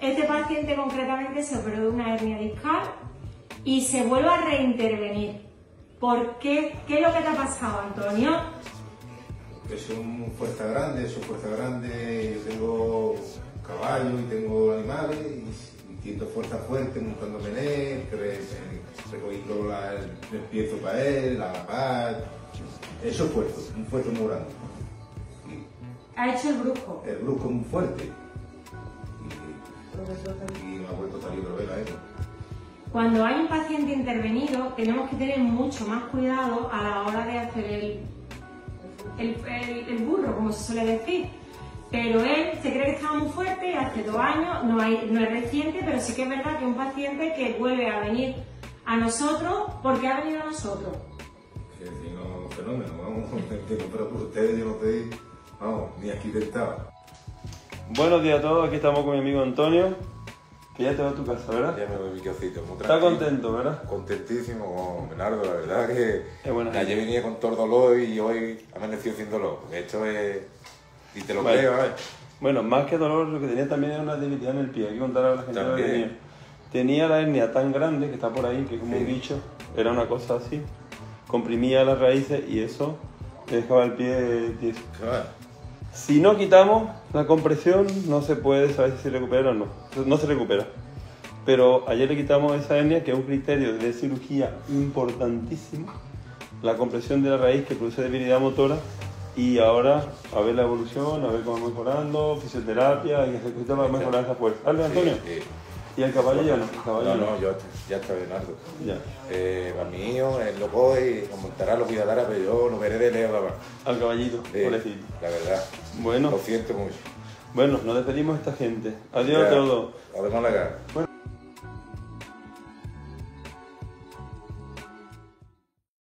Este paciente concretamente se operó de una hernia discal y se vuelve a reintervenir. ¿Por qué? ¿Qué es lo que te ha pasado, Antonio? Que son fuerza grande, yo tengo caballos y tengo animales y siento fuerza fuerte montándome en él, recogiendo el piezo para él, la paz. Eso es fuerte, un fuerte muy grande. Ha hecho el brusco. El brusco es muy fuerte y me ha vuelto a salir otra vez a eso. Cuando hay un paciente intervenido tenemos que tener mucho más cuidado a la hora de hacer el burro, como se suele decir. Pero él se cree que estaba muy fuerte, hace 2 años, no es reciente, pero sí que es verdad que es un paciente que vuelve a venir a nosotros porque ha venido a nosotros. Sí, no, un fenómeno, vamos, pero por ustedes yo no estoy, vamos, ni arquitectado. Buenos días a todos, aquí estamos con mi amigo Antonio, que ya te va a tu casa, ¿verdad? Ya me voy a mi casita, muy tranquilo. ¿Estás contento, verdad? Contentísimo, Bernardo, la verdad que ayer gente. venía con todo el dolor y hoy amaneció sin dolor. Esto es... Y te lo Vale. creo, ¿eh? Bueno, más que dolor, lo que tenía también era una debilidad en el pie. Hay que contar a la gente lo que También. tenía. Tenía la hernia tan grande que está por ahí, que como Sí. un bicho, era una cosa así. Comprimía las raíces y eso le dejaba el pie tieso. Claro. Si no quitamos la compresión, no se puede saber si se recupera o no. No se recupera. Pero ayer le quitamos esa hernia, que es un criterio de cirugía importantísimo. La compresión de la raíz que produce debilidad motora. Y ahora a ver la evolución, a ver cómo va mejorando, fisioterapia y hacer cositas para mejorar esa fuerza. ¿Vale, Antonio? Sí. ¿Y el caballo ya no? El caballo No, ya está Bernardo. Ya. Para mí, él lo coge y lo montará, lo cuidará, pero yo lo veré de lejos. Al caballito, pobrecito. La verdad. Bueno. Lo siento mucho. Bueno, nos despedimos de esta gente. Adiós a todos. Además la cara. Bueno.